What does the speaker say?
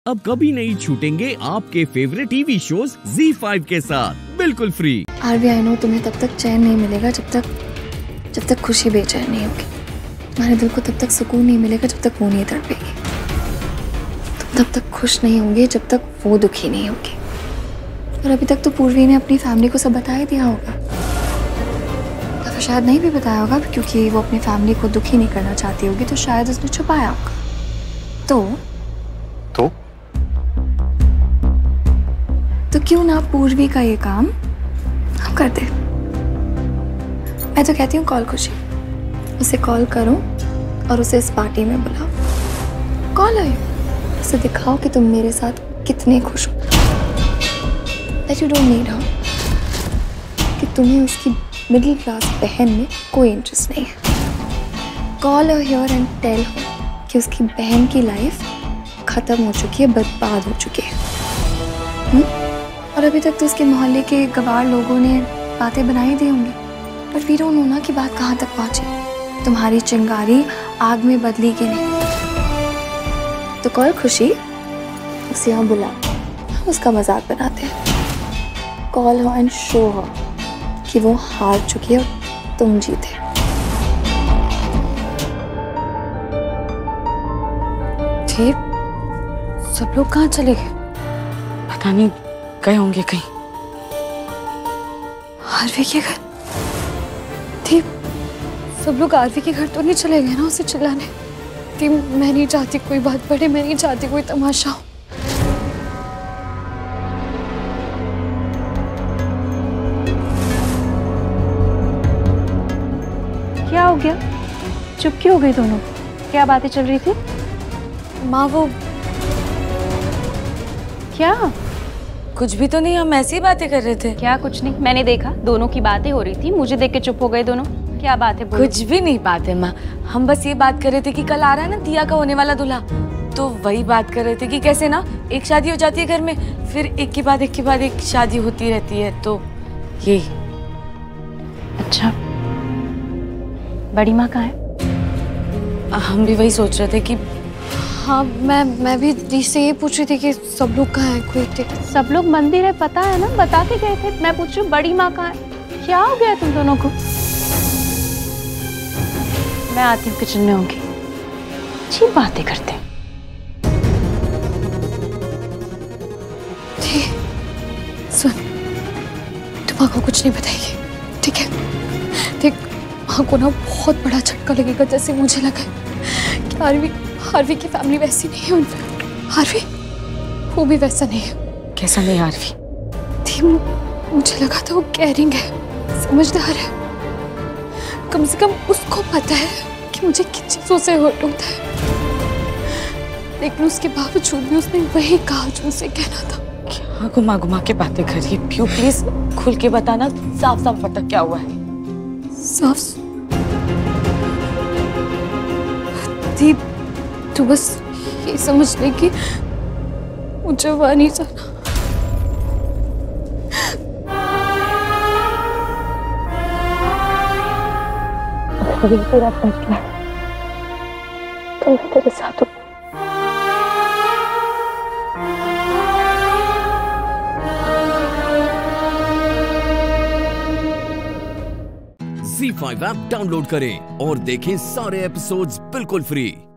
अब कभी नहीं छूटेंगे आपके फेवरेट टीवी शोज ZEE5 के साथ बिल्कुल फ्री। आरवी, आई नो तुम्हें तब तक चैन नहीं मिलेगा जब तक खुशी बेचैन नहीं होगी। तुम्हारे दिल को तब तक सुकून नहीं मिलेगा जब तक वो नहीं तड़पेगी। तुम तब तक खुश नहीं होंगे जब तक वो दुखी नहीं होगी। और अभी तक तो पूर्वी ने अपनी फैमिली को सब बता ही दिया होगा, या फिर शायद नहीं भी बताया होगा, क्योंकि वो अपनी फैमिली को दुखी नहीं करना चाहती होगी, तो शायद उसने छुपाया होगा। तो क्यों ना पूर्वी का ये काम हम कर दे। मैं तो कहती हूँ कॉल खुशी, उसे कॉल करो और उसे इस पार्टी में बुलाओ। कॉल आए, उसे दिखाओ कि तुम मेरे साथ कितने खुश हो। That you don't need her, कि तुम्हें उसकी मिडिल क्लास बहन में कोई इंटरेस्ट नहीं है। Call her here and tell her कि उसकी बहन की लाइफ खत्म हो चुकी है, बर्बाद हो चुकी है। और अभी तक तो उसके मोहल्ले के गवार लोगों ने बातें बनाई दी होंगी, पर वी डोंट नो ना कि बात कहाँ तक पहुंची। तुम्हारी चिंगारी आग में बदली कि नहीं। तो कॉल खुशी, उसे यहाँ बुला, हम उसका मजाक बनाते हैं। Call her and show her कि वो हार चुकी है और तुम जीते। ठीक, सब लोग कहाँ चले गए? पता नहीं, गए होंगे कहीं। आरवी के घर? ठीक, सब लोग आरवी के घर तो नहीं चले गए ना उसे चिल्लाने? ठीक, मैं नहीं चाहती कोई बात बढ़े, मैं नहीं चाहती कोई तमाशा हो। क्या हो गया? चुप क्यों हो गई दोनों? क्या बातें चल रही थी? माँ वो क्या? कुछ भी तो नहीं, हम ऐसी ही बातें कर रहे थे। क्या कुछ नहीं? मैंने देखा दोनों की बातें हो रही थी, मुझे देख के चुप हो गए दोनों। क्या बात है? कुछ भी नहीं बात है माँ, हम बस ये बात कर रहे थे कि कल आ रहा है ना दिया का होने वाला दूल्हा, तो वही बात कर रहे थे कि कैसे ना एक शादी हो जाती है घर में, फिर एक के बाद एक शादी होती रहती है, तो यही। अच्छा, बड़ी माँ कहाँ है? हम भी वही सोच रहे थे कि हाँ, मैं भी दी से ये पूछ रही थी कि सब लोग कहाँ हैं। कोई सब लोग मंदिर है, पता है ना, बता के गए थे। मैं पूछ रही हूँ बड़ी माँ कहाँ है? क्या हो गया तुम दोनों को? मैं आती हूँ, किचन में होंगी। अच्छी बातें करते हैं। ठीक, सुन, तुम को कुछ नहीं बताएगी, ठीक है? ठीक, माँ को ना बहुत बड़ा झटका लगेगा, जैसे मुझे लगा कि आरवी की फैमिली वैसी नहीं है। उनफैक्ट आरवी वो भी वैसा नहीं है। कैसा नहीं आरवी? थी, मुझे लगा था वो केयरिंग है, समझदार है। कम से कम उसको पता है कि मुझे किन चीजों से हर्ट होता है, लेकिन उसके बावजूद भी उसने वही कहा जो उसे कहना था। क्या घुमा घुमा के बातें कर रही है? प्यू प्लीज खुल के बताना, साफ साफ बता क्या हुआ है। साफ थी, तो बस ये समझ ले कि मुझे वहाँ नहीं जाना। तेरा फैसला, तो मैं तेरे साथ हूँ। ZEE5 ऐप डाउनलोड करें और देखें सारे एपिसोड्स बिल्कुल फ्री।